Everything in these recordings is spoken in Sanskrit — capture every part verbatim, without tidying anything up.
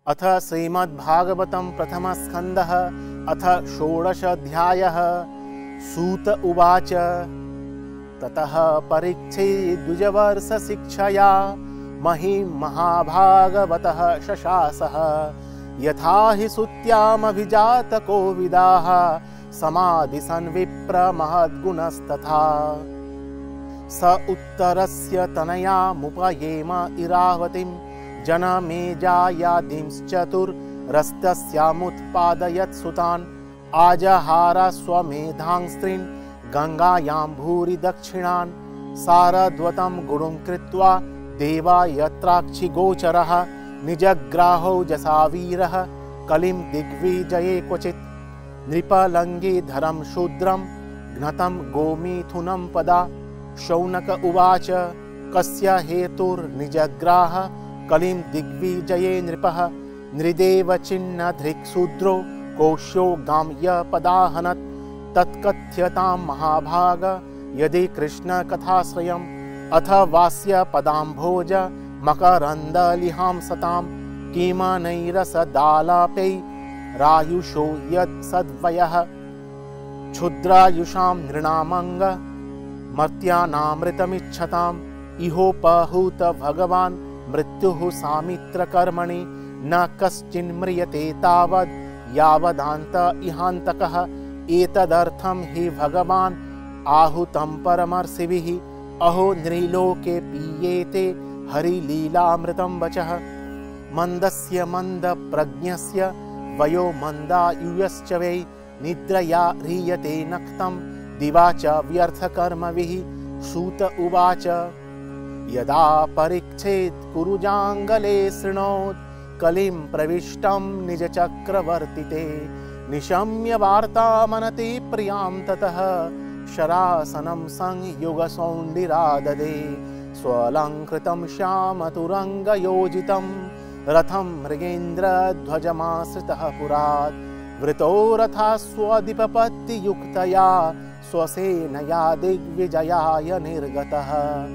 अथ श्रीमद्भागवतं प्रथमस्कन्धः अथ षोडशाध्यायः। सूत उवाच ततः परीक्षेद्विजवर्षशिक्षया महीं महाभागवतः शशासः यथा हि सुत्यामभिजातकोविदाः समादिशन् विप्रमहद्गुणस्तथा। स उत्तरस्य तनयामुपयेम इरावतीं जनमेजायादींश्चतुर्रस्तस्यामुत्पादयत् सुतान् आजहार स्वमेधांस्त्रीन् गंगायां भूरि दक्षिणान् सारद्वतं गुरुं कृत्वा देवा यत्राक्षिगोचरः निजग्राहो जसावीरः कलिं दिग्विजये क्वचित् नृपलङ्गीधरं शूद्रं घ्नतं गोमिथुनं पदा। शौनक उवाच कस्य हेतुर्निजग्राह कलिं दिग्विजये नृपः नृदेव चिन्नधृक्शूद्रो कोश्यो गां यपदाहनत् तत्कथ्यतां महाभाग यदि कृष्णकथाश्रयम् अथ वास्य पदाम्भोज मकरन्दलिहां सतां किमनैरसदालापै रायुषो यत्सद्वयः क्षुद्रायुषां नृणामङ्ग मर्त्यानामृतमिच्छताम् इहोपहूत भगवान् मृत्युः सामित्रकर्मणि न कश्चिन्म्रियते तावद् यावदान्त इहान्तकः। एतदर्थं हि भगवान् आहुतं परमर्षिभिः अहो नृलोके पीयेते हरिलीलामृतं वचः। मन्दस्य मन्दप्रज्ञस्य वयो मन्दायुयश्च वै निद्रया ह्रियते नक्तं दिवा च व्यर्थकर्मभिः। सूत उवाच यदा परीक्षेत् कुरुजाङ्गले शृणोत् कलिं प्रविष्टं निजचक्रवर्तिते निशम्य वार्तामनति प्रियां ततः शरासनं संयुगसौण्डिराददे स्वलङ्कृतं श्यामतुरङ्गयोजितं रथं मृगेन्द्रध्वजमाश्रितः पुरात् वृतो रथास्वधिपपत्तियुक्तया स्वसेनया दिग्विजयाय निर्गतः।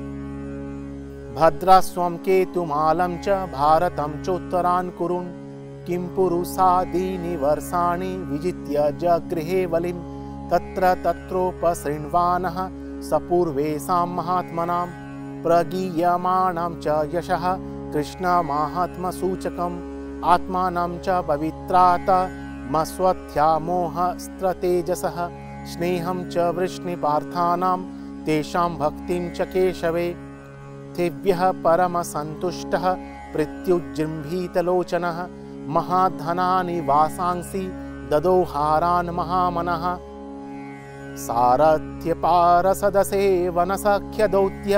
भद्रास्वं केतुमालं च भारतं चोत्तरान् कुरुन् किं पुरुषादीनि वर्षाणि विजित्य जगृहे बलिं तत्र तत्रोपसृण्वानः सपूर्वेषां महात्मनां प्रगीयमाणं च यशः कृष्णमाहात्म्यसूचकम् आत्मानं च पवित्रात् मस्वत्थ्यामोहस्त्रतेजसः स्नेहं च वृष्णिपार्थानां तेषां भक्तिं च केशवे तेभ्यः परमसन्तुष्टः प्रत्युज्जृम्भितलोचनः महाधनानि वासांसि ददोहारान् महामनः सारथ्यपारसदसेवनसख्यदौत्य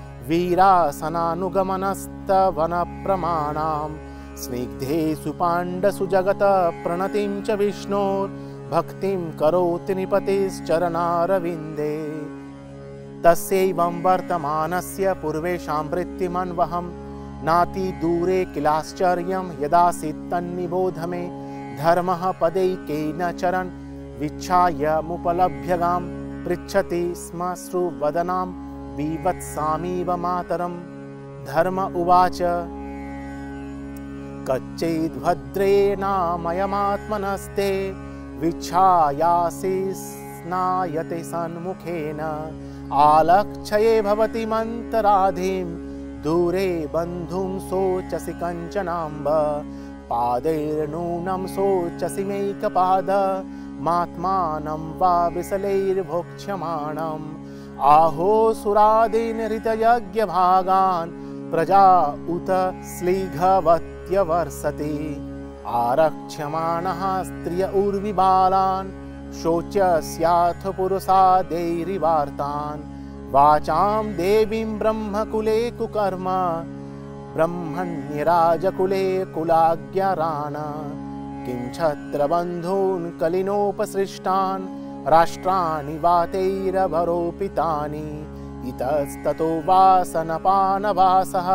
वीरासनानुगमनस्तवनप्रमाणां स्निग्धे सुपाण्डसु जगत प्रणतिं च विष्णोर्भक्तिं करोति निपतिश्चरणारविन्दे। तस्यैवं वर्तमानस्य पूर्वेषां वृत्तिमन्वहं नाति दूरे किलाश्चर्यं यदासीत् तन्निबोध मे धर्मः पदैकेन चरन् विच्छायमुपलभ्य गां पृच्छति स्म श्रुवदनां बीभत्सामीव मातरं। धर्म उवाच कच्चिद्भद्रेणामयमात्मनस्ते विच्छायासि स्नायते सन्मुखेन आलक्ष्ये भवति मन्तराधिं दूरे बन्धुं शोचसि कञ्चनाम्ब पादैर्नूनं शोचसि मैकपाद मात्मानं वा विशलैर्भोक्ष्यमाणम् आहो सुरादीन् हृतयज्ञभागान् प्रजा उत श्लीघवत्यवर्षति आरक्ष्यमाणः स्त्रिय उर्विबालान् शोच्यस्याथ पुरुषादैरिवार्तान् वाचां देवीं ब्रह्मकुले कुकर्म ब्रह्मण्यराजकुले कुलाज्ञरान् किं छत्रबन्धून् कलिनोपसृष्टान् राष्ट्राणि वातैरभरोपितानि इतस्ततो वासनपानवासः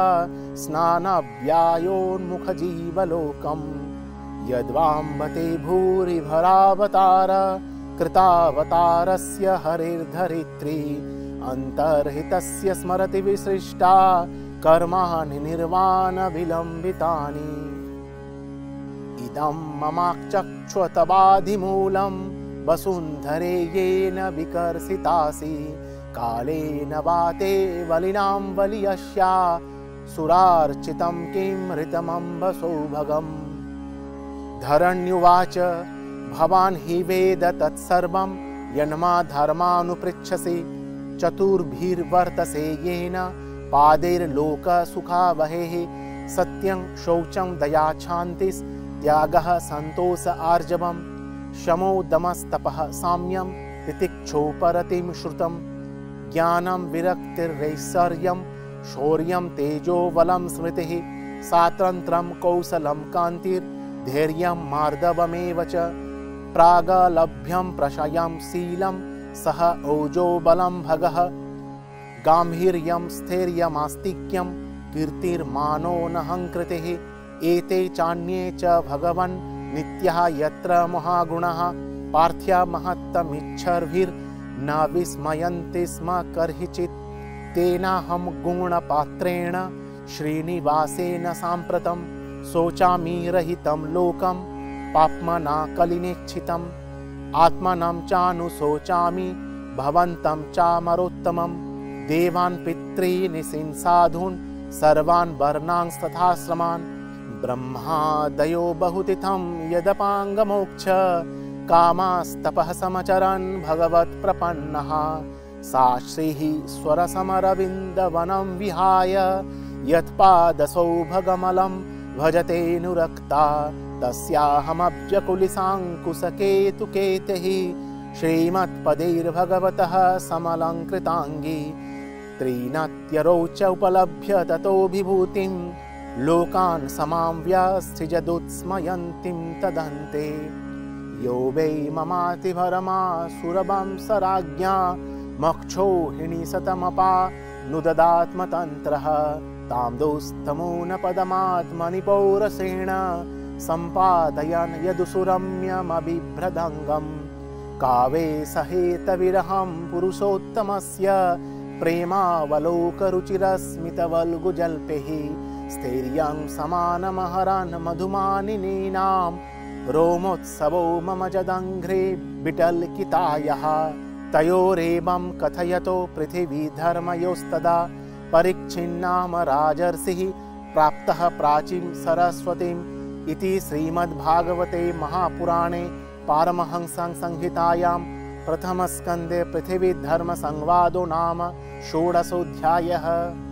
स्नानव्यायोन्मुखजीवलोकम् यद्वाम्बते भूरिभरावतार कृतावतारस्य हरिर्धरित्री अंतर्हितस्य स्मरति विसृष्टा कर्माणि निर्वाण विलंबितानि। इदं ममाचक्षुतवाधिमूलं वसुन्धरे येन विकर्षितासि कालेन वाते वलिनां बलियस्या सुरार्चितं किं ऋतमम्ब सौभगम्। धरण्युवाच भवान् हि वेद तत्सर्वं यन्मा धर्मानुपृच्छसि चतुर्भिर्वर्तसे येन पादैर्लोकसुखावहेः सत्यं शौचं दया क्षान्तिस्त्यागः सन्तोष आर्जवं शमो दमस्तपः साम्यं तितिक्षोपरतिं श्रुतं ज्ञानं विरक्तिरैश्वर्यं शौर्यं तेजोबलं स्मृतिः स्वातन्त्र्यं कौशलं कान्तिर्धैर्यं मार्दवमेव च प्रागलभ्यं प्रशयं शीलं सह ओजोबलं भगः गाम्भीर्यं स्थैर्यमास्तिक्यं कीर्तिर्मानो नहङ्कृतिः एते चान्ये च भगवन् नित्यः यत्र महागुणः पार्थ्य महत्तमिच्छर्भिर्न विस्मयन्ति स्म कर्हिचित् तेनाहं गुणपात्रेण श्रीनिवासेन साम्प्रतं शोचामि रहितं लोकं पाप्मना कलिनेक्षितम् आत्मनं चानुशोचामि भवन्तं चामरोत्तमं देवान् पितॄन् साधून् सर्वान् वर्णांस्तथाश्रमान् ब्रह्मादयो बहुतिथं यदपाङ्गमोक्ष कामास्तपः समचरन् भगवत्प्रपन्नः सा श्रीः स्वरसमरविन्दवनं विहाय यत्पादसौभगमलं भजतेऽनुरक्ता तस्याहमब्जकुलिसाङ्कुशकेतुकेतैः श्रीमत्पदैर्भगवतः समलङ्कृताङ्गी त्रीनत्यरौ च उपलभ्य ततोऽभिभूतिं लोकान् समां व्यसृजदुत्स्मयन्तीं तदन्ते यो वै ममातिभरमासुरवं सराज्ञा मक्षोहिणी सतमपा नुददात्मतन्त्रः तां दोस्तमूनपदमात्मनि पौरसेण सम्पादयन् यदुसुरम्यमबिभ्रदङ्गं कावे सहेतविरहं पुरुषोत्तमस्य प्रेमावलोकरुचिरस्मितवल्गुजल्पैः स्थैर्यं समानमहरन् मधुमानिनीनां रोमोत्सवो मम जदङ्घ्रे विटल्कितायः तयोरेवं कथयतो पृथिवीधर्मयोस्तदा परिच्छिन्नाम राजर्षिः प्राप्तः प्राचीं सरस्वतीम् इति श्रीमद्भागवते महापुराणे पारमहंसं संहितायां प्रथमस्कन्धे पृथिवीधर्मसंवादो नाम षोडशोऽध्यायः।